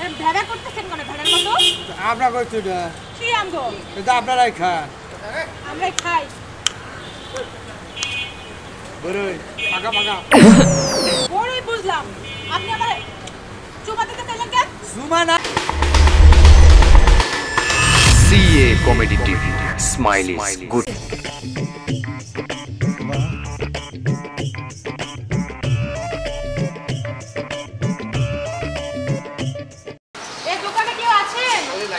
ভেড়া করতেছেন কোন ভেড়ার মতো? আমরা কইছি না। কি আমগো? এটা আপনারাই খান। আমরা খাই। বড়ই পাকা পাকা। বড়ই বুঝলাম। আপনি আমারে চুমা দিতে চাইলেন কেন? চুমা না। CA Comedy TV. Smile is good. এই দোকানে কেউ আছেন?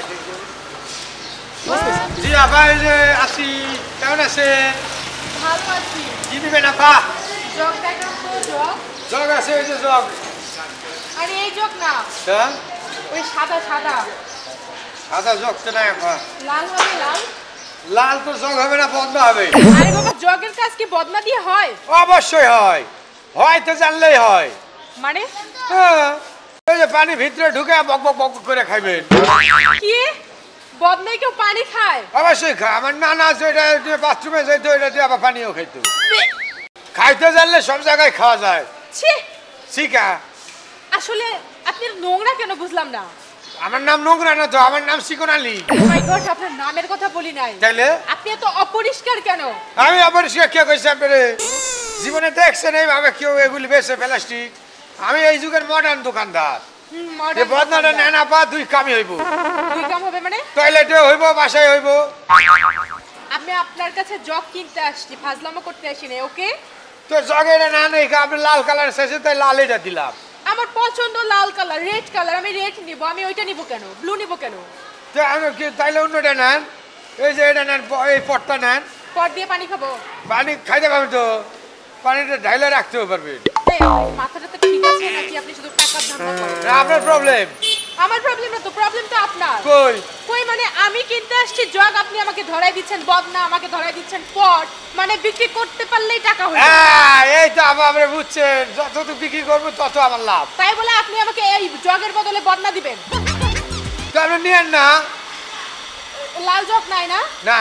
জি আবার আসি কেমন আছেন? ভালো আছি। কি দিবেন আপা? জগ দেখান তো জগ। জগ আছে ওই যে জগ। আরে এই জগ না। হ্যাঁ? ওই সাদা সাদা। সাদা জগ তো নাই আপা। লাল হবে লাল। লাল তো জগ হবে না বন্ধ হবে। আরে বাবা জগের কাজ কি বদনা দিয়ে হয়? অবশ্যই হয়। হয় তো জানলেই হয়। মানে? হ্যাঁ। এই যে পানি ভিতরে ঢুকে বক বক বক করে খাইবেন। কি? বদনায় কেউ পানি খায়? অবশ্যই খায়। আমার নানা আছে এটা দিয়ে বাথরুমে যাইতো এটা দিয়ে আবার পানিও খাইতো। খাইতে জানলে সব জায়গায় খাওয়া যায়। ছি শিকা। আসলে আপনি নোংরা কেন বুঝলাম না। আমার নাম নোংরা না তো, আমার নাম চিকন আলী। মাই গড, আপনার নামের কথা বলি নাই। তাইলে আপনি এত অপরিষ্কার কেন? আমি অপরিষ্কার কে কইছি আপনারে? জীবনে দেখছেন এইভাবে কেউ এগুলি বেচে প্লাস্টিক? আমি এই যুগের মডার্ন দোকানদার। মডার্ন এই বদনাটা নেনা পা দুই কামই হইব। দুই কাম হবে মানে? টয়লেটে হইব, বাসায় হইব। আমি আপনার কাছে জগ কিনতে আসছি, ফাজলামো করতে আসি না, ওকে? তো জগেটা না নেই, আপনি লাল কালার চাইছে তাই লাল এটা দিলাম। আমার পছন্দ লাল কালার, রেড কালার। আমি রেড নিব। আমি ওইটা নিব কেন? ব্লু নিব কেন? তো আমি কি তাইলে অন্যটা নেন? এই যে এটা নেন, এই পটটা নেন। পট দিয়ে পানি খাবো? পানি খাইতে পারবেন তো, পানিটা ঢাইলে রাখতেও পারবেন। এই, আমার মাথাটা তো ঠিক আছে নাকি আপনি শুধু টাকার ধান্দা করেন? না আপনার প্রবলেম। আমার প্রবলেম না তো, প্রবলেমটা আপনার। কই কই মানে আমি কিনতে আসছি জগ, আপনি আমাকে ধরাই দিচ্ছেন বদনা, আমাকে ধরাই দিচ্ছেন পট। মানে বিক্রি করতে পারলেই টাকা হবে। হ্যাঁ এই তো আপনি বুঝছেন, যত বিক্রি করবো তত আমার লাভ। তাই বলে আপনি আমাকে এই জগের বদলে বদনা দিবেন? তো আপনি নিয়েন না। লাল জগ নাই না? না।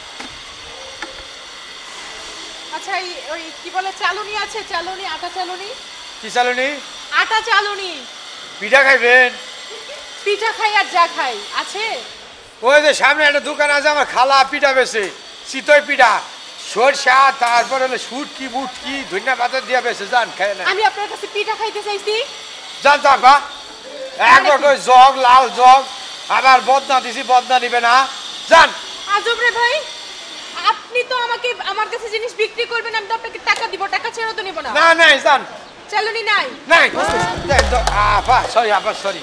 আচ্ছা ওই কি বলে চালুনি আছে? চালুনি, আটা চালুনি। কি চালুনি? আটা চালুনি। পিঠা খাইবেন? পিঠা খাই আর যা খাই আছে। ওই যে সামনে একটা দোকান আছে, আমার খালা পিঠা বেছে, চিতই পিঠা, সরষা, তারপর হলো শুটকি মুটকি ধনিয়া পাতা দিয়া বেছে। যান খাই না। আমি আপনার কাছে পিঠা খাইতে চাইছি। যান তো আপা। একবার করে জগ, লাল জগ, আবার বদনা দিছি, বদনা নিবে না। যান। আজব রে ভাই, আপনি তো আমাকে আমার কাছে জিনিস বিক্রি করবেন, আমি তো আপনাকে টাকা দিব, টাকা ছেড়ে তো নিব না। না নাই যান। চালুনি নাই? নাই। আপা সরি, আপা সরি।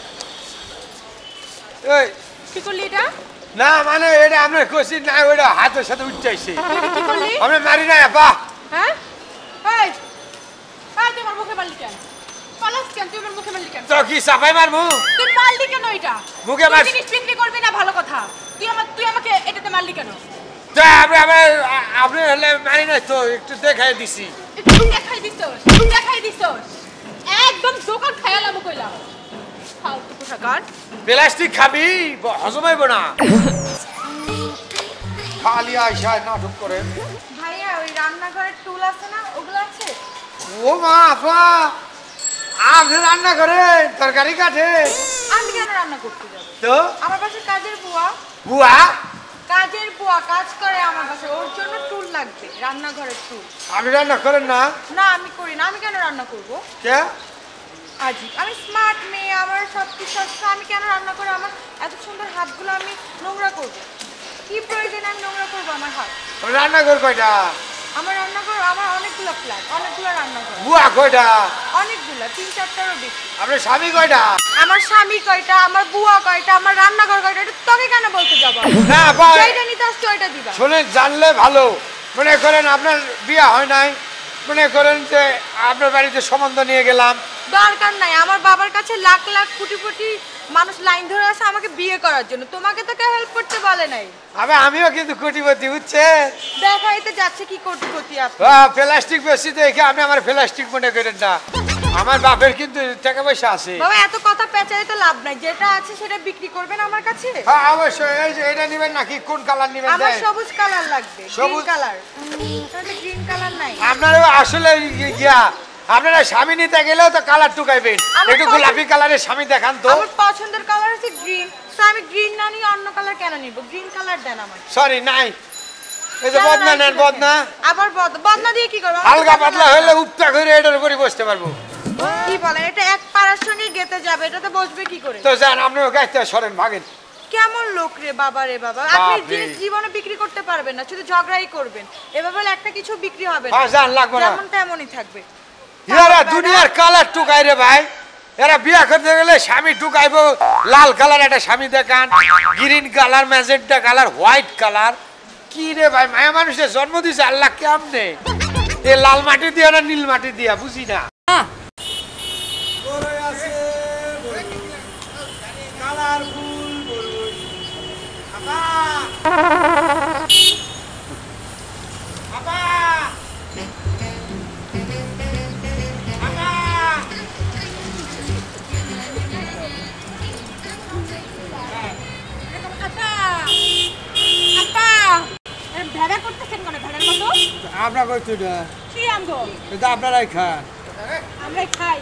এই কি করলি এটা? না মানে এটা আমরা কইছি না, ওইটা হাতের সাথে উঠে যাইছে। তুই কি করলি? আমরা মারি নাই আপা। হ্যাঁ এই এই তুই আমার মুখে মারলি কেন? পালাস কেন? তুই আমার মুখে মারলি কেন? তো কি চাপাই মারমু? তুই মারলি কেন এটা? মুখে মার। তুই জিনিস বিক্রি করবি না, ভালো কথা। তুই আমাকে এটাতে মারলি কেন? তো আপনি হলে মারি নাই তো, একটু দেখাই দিছি। একটু দেখাই দিছস, দেখাই দিছস। একদম দোকান খায়ালাম কইলা। ফালতু পোশাকার। প্লাস্টিক খাবি, হজম হইব না। খালি আইসা নাটক করে। ভাইয়া ওই রান্নাঘরের টুল আছে না, ওগুলো আছে? ও মা আপা, আপনি রান্না করে তরকারি কাটে? আমি কেন রান্না করতে যাব? তো আমার পাশে কাজের বুয়া। বুয়া? কাজের বুয়া কাজ করে আমার পাশে, ওর জন্য টুল লাগবে, রান্নাঘরের টুল। আপনি রান্না করেন না? না আমি করি না। আমি কেন রান্না করব? কে? আজি আমি স্মার্ট মেয়ে, আমার সব কিছু আছে, আমি কেন রান্না করে আমার এত সুন্দর হাতগুলো আমি নোংরা করব? কি প্রয়োজন আমি নোংরা করব আমার হাত? রান্নাঘর কয়টা? আমার রান্নাঘর, আমার অনেকগুলো ফ্ল্যাট, অনেকগুলো রান্নাঘর। বুয়া কয়টা? অনেকগুলো, 3-4টারও বেশি। আপনার স্বামী কয়টা? আমার স্বামী কয়টা, আমার বুয়া কয়টা, আমার রান্নাঘর কয়টা, এটা তোকে কেন বলতে যাবো? না ভাই, যেটা নিতে আসছো ওইটা দিবা। শুনেন, জানলে ভালো। মনে করেন আপনার বিয়ে হয় নাই, মনে করেন যে আপনার বাড়িতে সম্বন্ধ নিয়ে গেলাম। দরকার নাই, আমার বাবার কাছে লাখ লাখ কোটি কোটি মানুষ লাইন ধরে আছে আমাকে বিয়ে করার জন্য। তোমাকে তো কেউ হেল্প করতে বলে নাই। আমিও কিন্তু কোটিপতি, বুঝছে? দেখাইতে যাচ্ছে কি কোটিপতি আছে। প্লাস্টিক বেশি দেখে আপনি আমার প্লাস্টিক মনে করেন না। আমার বাপের কিন্তু টাকা পয়সা আছে। বাবা এত কথা পেঁচাই তো লাভ নাই, যেটা আছে সেটা বিক্রি করবেন আমার কাছে। হ্যাঁ অবশ্যই। এই যে এটা নেবেন নাকি? কোন কালার নেবেন? আমার সবুজ কালার লাগবে। সবুজ কালার? তাহলে গ্রিন কালার নাই? আপনার আসলে ইয়া আপনারা স্বামী নিতে গেলেও তো কালার টুকাইবেন, একটু গোলাপি কালারের স্বামী দেখান তো। আমার পছন্দের কালার হচ্ছে গ্রিন, তো আমি গ্রিন না নিয়ে অন্য কালার কেন নিব? গ্রিন কালার দেন আমাকে। সরি নাই, এই যে বদনা নেন, বদনা। আবার বদনা দিয়ে কি করব? হালকা পাতলা হলে উপটা করে এটার উপরে বসতে পারবো। কি বলেন, এটা এক পাড়ার সঙ্গে গেতে যাবে, এটা তো বসবে কি করে? তো যান আপনিও গাইতে সরেন, ভাগেন। কেমন লোক রে বাবা রে বাবা, আপনি জিনিস জীবনে বিক্রি করতে পারবেন না, শুধু ঝগড়াই করবেন। এভাবে একটা কিছু বিক্রি হবে না, জান লাগবে না, যেমন তেমনই থাকবে। এরা দুনিয়ার কালার টুকাই রে ভাই, এরা বিয়া করতে গেলে স্বামী টুকাইবো লাল কালার একটা স্বামী দেখান, green colour, magenta colour, white colour. কি রে ভাই, মায়া মানুষের জন্ম দিছে আল্লাহ কেমনে? এ লাল মাটি দিয়া না নীল মাটি দিয়া বুঝি না। আপনার কইতো না কি আমগো? এটা আপনারাই খান, আমরাই খাই।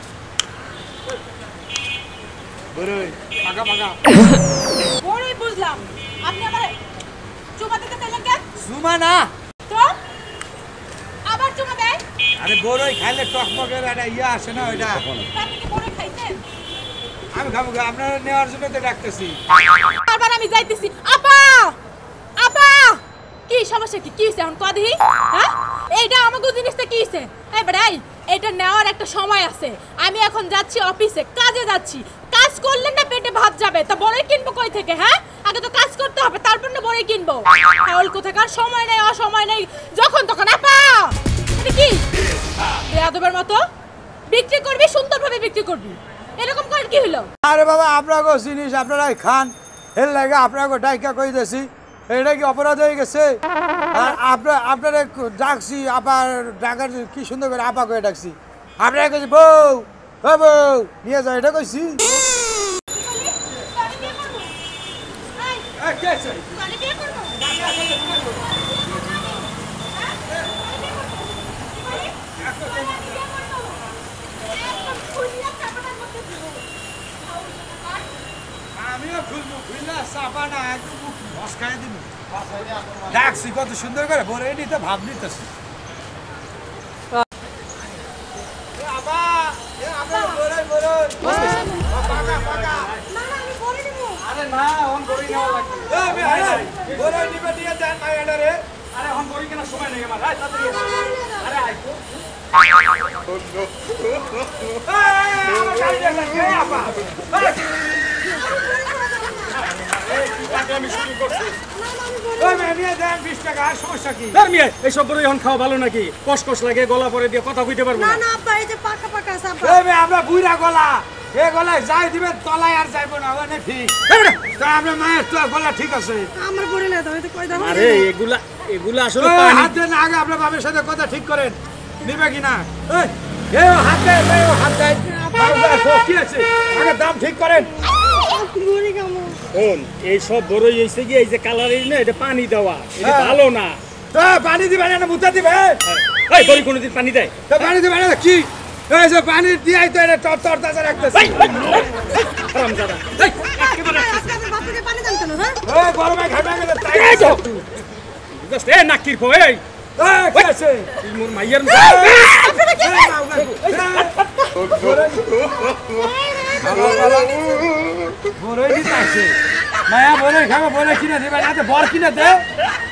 বড়ই পাকা পাকা বড়ই বুঝলাম, আপনি আমারে চুমা দিতে চাইলেন কেন? সুমা না তো আবার চুমা দেয়? আরে বড়ই খাইলে টকমকের একটা ইয়া আসে না ওইটা। আপনি কি বড়ই খাইছেন? আমি খাবো, আপনারা নেওয়ার জন্য তো ডাকতেছি। বারবার আমি যাইতেছি। আপা আপা, কি সমস্যা? কি হইছে এখন কদি? হ্যাঁ, এইটা আমাগো জিনিসটা কি হইছে? এই বেড়াই, এটা নেওয়ার একটা সময় আছে। আমি এখন যাচ্ছি অফিসে, কাজে যাচ্ছি। কাজ করলে না পেটে ভাত যাবে, তা বড়ই কিনবো কই থেকে? হ্যাঁ, আগে তো কাজ করতে হবে, তারপর না বড়ই কিনবো। তাহলে কোথাকার সময় নেই, অসময় নেই, যখন তখন। আপা এটা কি বেয়াদবের মতো বিক্রি করবি? সুন্দরভাবে বিক্রি করবি, এরকম করে কি হলো? আরে বাবা, আপনাকে জিনিস আপনারাই খান, এর লাগে আপনাকে ডাইকা কই দেছি, এটা কি অপরাধ হয়ে গেছে? আর আপনারা ডাকছি, আবার ডাকার কি সুন্দর করে আপা করে ডাকছি, আপনারা কইছি বউ ও বউ নিয়ে যাও, এটা কইছি। আমিও খুলবো, খুললে চাপা না একদম বস খাই দিব। ডাকছি কত সুন্দর করে, বলে নিতে ভাব নিতেছি। আরে না, অন করি নেওয়া লাগবে। আরে অন করি কেন, সময় নেই আমার। আয় তাড়াতাড়ি এসো। আরে আয় তো। এইসব বড় এখন খাওয়া ভালো নাকি? কসকস লাগে, গলা পরে দিয়ে কথা কইতে পারবো না। আমরা বুইরা গলা, এ গলায় যাই দিবেন তলায় আর যাইবো না, ওখানে ঠিক। আমরা মায়ের তো গলা ঠিক আছে। আরে এগুলা আসলে পানি। হাত দেন আগে, আপনার বাবার সাথে কথা ঠিক করেন, নিবে কিনা। কি আছে আগে দাম ঠিক করেন। এইসব বড়ই হয়েছে কি, এই যে কালারের না, এটা পানি দেওয়া, এটা ভালো না। পানি দিবে না, মুতা দিবে? এই বড়ি কোনোদিন পানি দেয়? পানি দিবে না কি? এই যে পানি দিয়াই তো এটা তর তাজা রাখতেছে। হারামজাদা। গরমে ঘামে গেলে তাই জাস্ট এ নাকির পো, এই কি আছে? তুই মোর মাইয়ার বড়ই দিতে আছে, মায়া বড়ই খাবে, বড়ই কিনে দিবে না, বর কিনে দে।